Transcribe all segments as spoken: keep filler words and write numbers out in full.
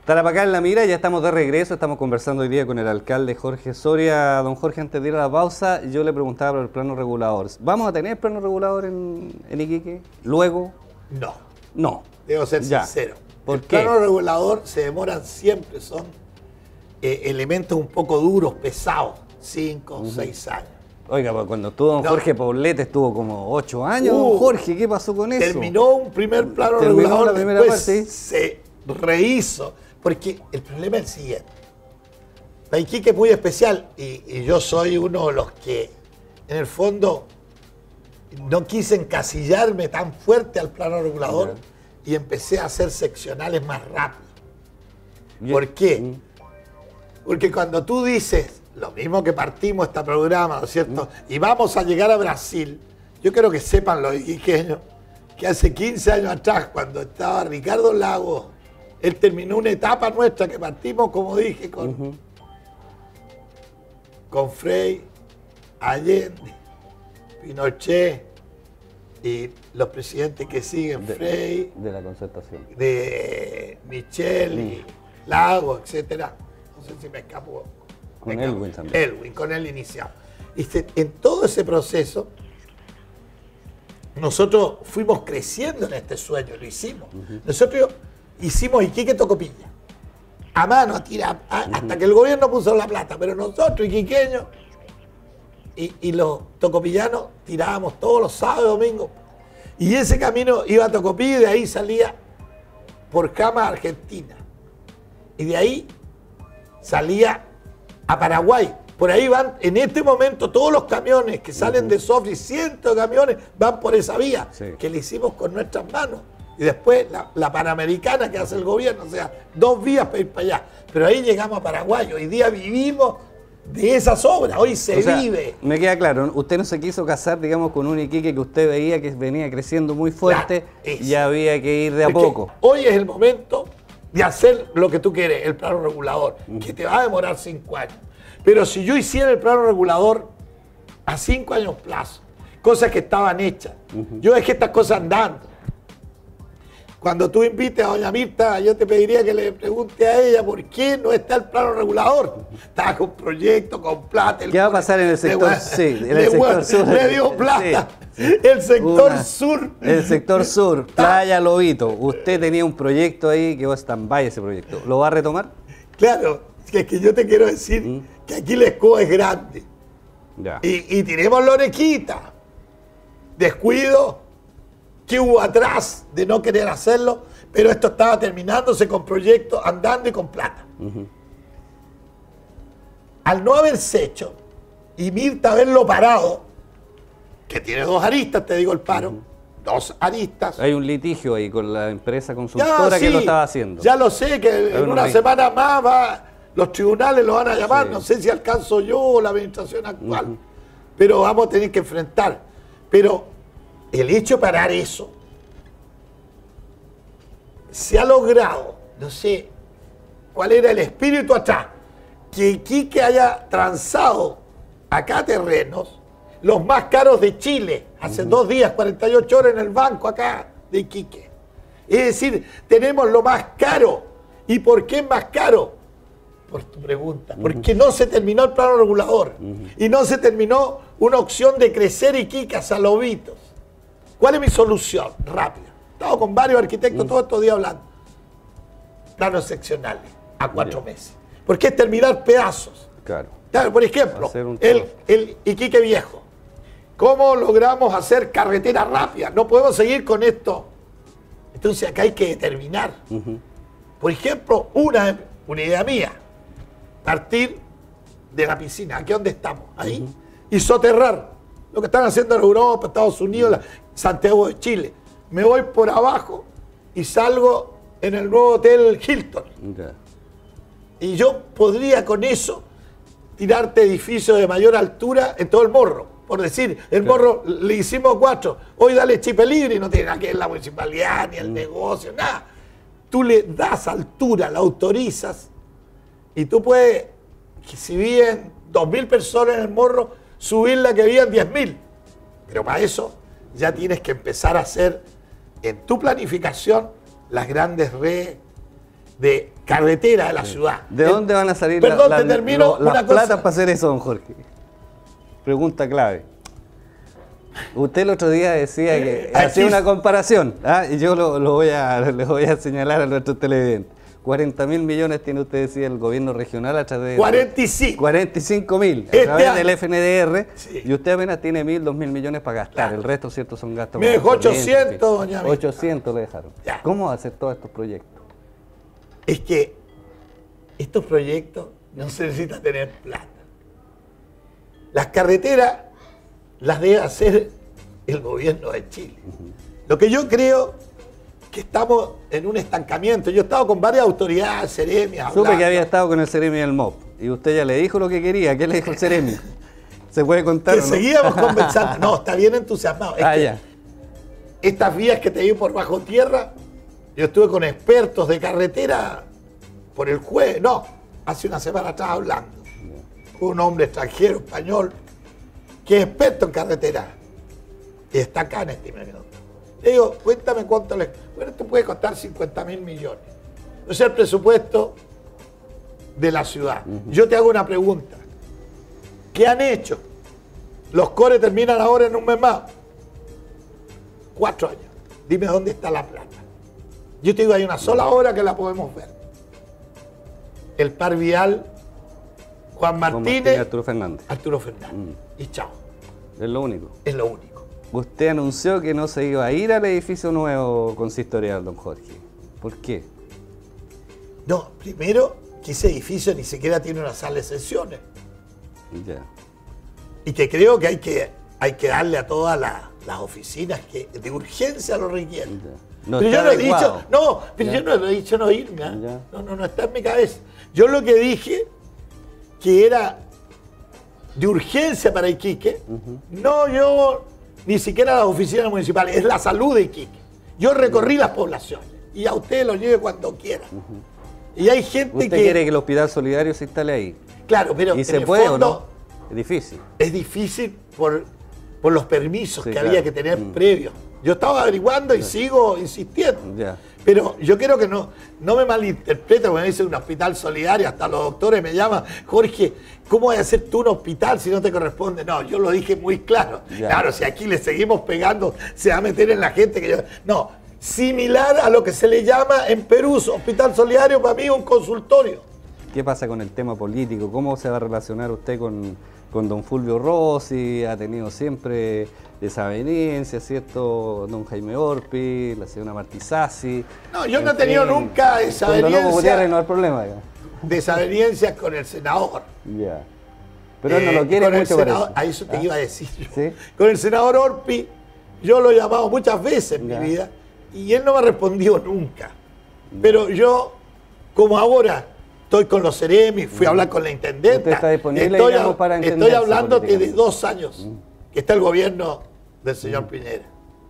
Tarapacá en la mira, ya estamos de regreso, estamos conversando hoy día con el alcalde Jorge Soria. Don Jorge, antes de ir a la pausa, yo le preguntaba por el plano regulador. ¿Vamos a tener plano regulador en, en Iquique? ¿Luego? No. No. Debo ser ya. sincero. ¿Por el qué? plano regulador se demoran siempre, son eh, elementos un poco duros, pesados, cinco o uh-huh. seis años. Oiga, pues cuando estuvo don no. Jorge Poblete estuvo como ocho años, uh, don Jorge, ¿qué pasó con eso? Terminó un primer plano Terminó regulador, la primera después parte. se rehizo. Porque el problema es el siguiente. La Iquique es muy especial y, y yo soy uno de los que, en el fondo, no quise encasillarme tan fuerte al plano regulador yeah. y empecé a hacer seccionales más rápido. Yeah. ¿Por qué? Mm. Porque cuando tú dices, lo mismo que partimos este programa, ¿no es cierto? Mm. Y vamos a llegar a Brasil, yo quiero que sepan los iquiqueños que hace quince años atrás, cuando estaba Ricardo Lagos, él terminó una etapa nuestra que partimos, como dije, con, uh-huh. con Frei, Allende, Pinochet y los presidentes que siguen, de, Frei, de la Concertación, de Michel, y Lagos, etcétera. No sé si me escapó. Con me Elwin también. Elwin, con él iniciado. Y se, en todo ese proceso, nosotros fuimos creciendo en este sueño, lo hicimos. Uh-huh. Nosotros hicimos Iquique Tocopilla, a mano, a tirar, a, uh-huh. hasta que el gobierno puso la plata, pero nosotros, iquiqueños, y, y los tocopillanos tirábamos todos los sábados y domingos, y ese camino iba a Tocopilla y de ahí salía por Cama a Argentina, y de ahí salía a Paraguay. Por ahí van, en este momento, todos los camiones que salen uh-huh. de Sofri, cientos de camiones, van por esa vía, sí. que le hicimos con nuestras manos. Y después la, la Panamericana que hace el gobierno, o sea, dos vías para ir para allá. Pero ahí llegamos a Paraguay, hoy día vivimos de esas obras, hoy se o sea, vive. Me queda claro, usted no se quiso casar, digamos, con un Iquique que usted veía que venía creciendo muy fuerte y ya había que ir de a es poco. Hoy es el momento de hacer lo que tú quieres, el plano regulador, uh-huh. que te va a demorar cinco años. Pero si yo hiciera el plano regulador a cinco años plazo, cosas que estaban hechas, uh-huh. yo dejé estas cosas andando. Cuando tú invites a doña Mirta, yo te pediría que le pregunte a ella por qué no está el plano regulador. Está con proyecto, con plata. ¿Qué va a pasar en el sector, le, sí, en el le, sector sur? Le dio plata. Sí, sí. El sector Una, sur. El sector sur, Playa Lobito. Usted tenía un proyecto ahí que va a stand-by ese proyecto. ¿Lo va a retomar? Claro, es que yo te quiero decir ¿Mm? que aquí la escoba es grande. Ya. Y, y tenemos la orejita. Descuido. ¿Qué hubo atrás de no querer hacerlo? Pero esto estaba terminándose con proyectos, andando y con plata. Uh-huh. Al no haberse hecho, y Mirta haberlo parado, que tiene dos aristas, te digo el paro, uh-huh. dos aristas. Hay un litigio ahí con la empresa consultora ya, sí, que lo estaba haciendo. Ya lo sé, que Hay en una semana más va, los tribunales lo van a llamar, sí. no sé si alcanzo yo o la administración actual, uh-huh. pero vamos a tener que enfrentar. Pero el hecho de parar eso se ha logrado, no sé cuál era el espíritu atrás, que Iquique haya transado acá terrenos, los más caros de Chile, hace uh-huh. dos días, cuarenta y ocho horas en el banco acá de Iquique. Es decir, tenemos lo más caro. ¿Y por qué es más caro? Por tu pregunta. Uh-huh. Porque no se terminó el plano regulador uh-huh. y no se terminó una opción de crecer Iquique a Lobitos. ¿Cuál es mi solución? Rápida. He estado con varios arquitectos mm. todos estos días hablando. Planos seccionales a cuatro yeah. meses. Porque es terminar pedazos. Claro. Claro, por ejemplo, el, el Iquique Viejo. ¿Cómo logramos hacer carretera rápida? No podemos seguir con esto. Entonces acá hay que determinar. Uh-huh. Por ejemplo, una, una idea mía. Partir de la piscina. ¿Aquí dónde estamos? Ahí. Uh-huh. Y soterrar. Lo que están haciendo en Europa, Estados Unidos, la, Santiago de Chile. Me voy por abajo y salgo en el nuevo hotel Hilton. Okay. Y yo podría con eso tirarte edificios de mayor altura en todo el morro. Por decir, el morro le hicimos cuatro. Hoy dale chipe libre y no tiene nada que ver la municipalidad, ni el mm. negocio, nada. Tú le das altura, la autorizas y tú puedes, que si viven dos mil personas en el morro, subirla que vivan diez mil. Pero para eso ya tienes que empezar a hacer en tu planificación las grandes redes de carretera de la sí. ciudad. ¿De el, dónde van a salir perdón, la, te la, termino lo, las una platas cosa. para hacer eso, don Jorge? Pregunta clave. Usted el otro día decía que Aquí hacía una comparación, ¿ah? Y yo lo, lo voy a, le voy a señalar a nuestros televidentes. cuarenta mil millones tiene, usted decía, el gobierno regional a través de... cuarenta y cinco. cuarenta y cinco mil a Este través año. del F N D R, Sí. y usted apenas tiene mil, dos mil millones para gastar. Claro. El resto, cierto, son gastos... Me dejó corrientes, ochocientos, en fin. doña Mita. ochocientos le dejaron. Ya. ¿Cómo va a hacer todos estos proyectos? Es que estos proyectos no se necesita tener plata. Las carreteras las debe hacer el gobierno de Chile. Uh-huh. Lo que yo creo que estamos en un estancamiento. Yo he estado con varias autoridades, seremias. Supe hablando. Que había estado con el Ceremi del M O P y usted ya le dijo lo que quería. ¿Qué le dijo el Ceremi? ¿Se puede contar? Que ¿no? seguíamos conversando. No, está bien entusiasmado. Es ah, que ya. Estas vías que te di por bajo tierra, yo estuve con expertos de carretera por el jueves, no, hace una semana atrás hablando. Un hombre extranjero, español, que es experto en carretera. Y está acá en este minuto. Le digo, cuéntame cuánto le... Bueno, esto puede costar cincuenta mil millones. Es el presupuesto de la ciudad. Uh-huh. Yo te hago una pregunta. ¿Qué han hecho? Los cores terminan ahora en un mes más. Cuatro años. Dime dónde está la plata. Yo te digo, hay una sola obra que la podemos ver. El par vial Juan Martínez, Arturo Fernández. Arturo Fernández. Mm. Y chao. Es lo único. Es lo único. Usted anunció que no se iba a ir al edificio nuevo consistorial, don Jorge. ¿Por qué? No, primero que ese edificio ni siquiera tiene una sala de sesiones. Ya. Y que creo que hay que, hay que darle a todas la, las oficinas que de urgencia lo requieren. No pero yo no he dicho, no, pero ya. yo no he dicho no irme. ¿eh? No, no, no está en mi cabeza. Yo lo que dije que era de urgencia para Iquique, uh-huh. no yo, ni siquiera las oficinas municipales, es la salud de Iquique. Yo recorrí uh-huh. las poblaciones y a usted lo lleve cuando quiera. Uh-huh. Y hay gente ¿Usted que... quiere que el hospital solidario se instale ahí? Claro, pero ¿Y en se el puede fondo, o no? Es difícil. Es difícil por, por los permisos sí, que claro. había que tener mm. previos. Yo estaba averiguando y sí. sigo insistiendo. Ya. Pero yo quiero que no, no me malinterpreten cuando me dicen un hospital solidario, hasta los doctores me llaman, Jorge, ¿cómo vas a hacer tú un hospital si no te corresponde? No, yo lo dije muy claro. Ya. Claro, si aquí le seguimos pegando, se va a meter en la gente que yo... No, similar a lo que se le llama en Perú, hospital solidario para mí un consultorio. ¿Qué pasa con el tema político? ¿Cómo se va a relacionar usted con, con don Fulvio Rossi? Ha tenido siempre desavenencias, ¿cierto? Don Jaime Orpi, la señora Martizassi. No, yo no he tenido fin, nunca desavenencias. No hay problema. Ya. Desavenencias con el senador. Ya. Pero él no lo quiere eh, mucho, senador, parece. A eso te ¿Ah? iba a decir yo. ¿Sí? Con el senador Orpi, yo lo he llamado muchas veces en ya. mi vida y él no me ha respondido nunca. Ya. Pero yo, como ahora... Estoy con los Ceremi, fui a hablar con la intendenta. ¿Usted está disponible estoy, digamos, para estoy hablando que de dos años que está el gobierno del señor mm. Piñera.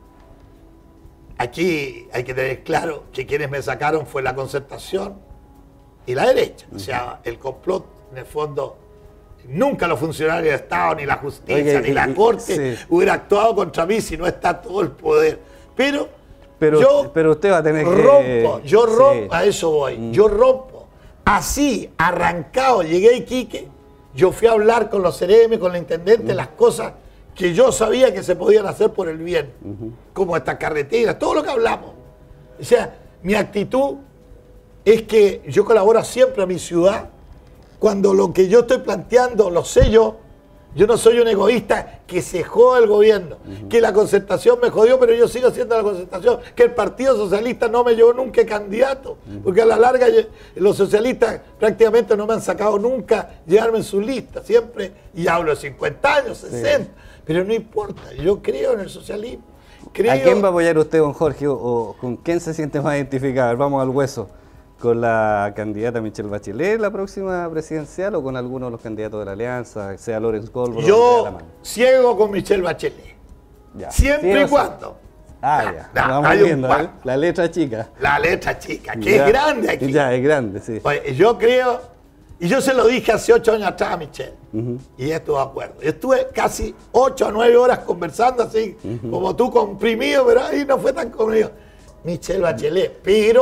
Aquí hay que tener claro que quienes me sacaron fue la Concertación y la derecha. Mm. O sea, el complot, en el fondo, nunca los funcionarios del Estado, ni la justicia, Oye, ni y, la Corte sí. hubiera actuado contra mí si no está todo el poder. Pero, pero yo pero usted va a tener rompo, que... yo rompo, sí. a eso voy, Mm. yo rompo. Así, arrancado, llegué a Iquique, yo fui a hablar con los Ceremi, con la intendente, uh-huh. las cosas que yo sabía que se podían hacer por el bien, uh-huh. como estas carreteras, todo lo que hablamos. O sea, mi actitud es que yo colaboro siempre a mi ciudad, cuando lo que yo estoy planteando lo sé yo, yo no soy un egoísta que se joda el gobierno, uh-huh. que la Concertación me jodió, pero yo sigo siendo la Concertación, que el Partido Socialista no me llevó nunca candidato, uh-huh. porque a la larga los socialistas prácticamente no me han sacado nunca llevarme en sus listas, siempre, y hablo de cincuenta años, sesenta, sí. pero no importa, yo creo en el socialismo. Creo... ¿A quién va a apoyar usted, don Jorge, o, o con quién se siente más identificado? Vamos al hueso. ¿Con la candidata Michelle Bachelet la próxima presidencial o con alguno de los candidatos de la alianza, sea Lorenz Colbert? Yo ciego con Michelle Bachelet. Ya. Siempre y cuando. Ah, ya. ya. Vamos viendo, ¿eh? La letra chica. La letra chica, que ya. es grande aquí. Ya, es grande, sí. Oye, yo creo, y yo se lo dije hace ocho años atrás a Michelle, uh-huh. y ella estuvo de acuerdo. Yo estuve casi ocho o nueve horas conversando así, uh-huh. como tú comprimido, pero ahí no fue tan comprimido. Michelle Bachelet, pero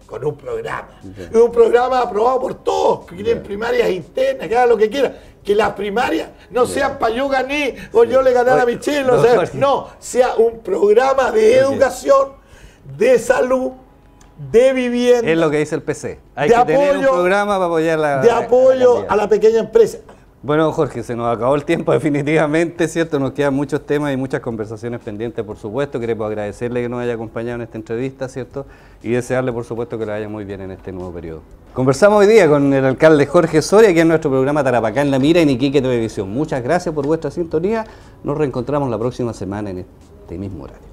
con un programa. Es un programa aprobado por todos, que quieren primarias internas, que hagan lo que quieran. Que las primarias no sean para yo gané o yo le gané a Michelle, no, sea, no, sea un programa de educación, de salud, de vivienda. Es lo que dice el P C. Hay que apoyo, tener un programa para apoyar la De apoyo a la, a la pequeña empresa. Bueno, Jorge, se nos acabó el tiempo definitivamente, ¿cierto? Nos quedan muchos temas y muchas conversaciones pendientes, por supuesto. Queremos agradecerle que nos haya acompañado en esta entrevista, ¿cierto? Y desearle, por supuesto, que le vaya muy bien en este nuevo periodo. Conversamos hoy día con el alcalde Jorge Soria, aquí en nuestro programa Tarapacá en la Mira en Iquique Televisión. Muchas gracias por vuestra sintonía. Nos reencontramos la próxima semana en este mismo horario.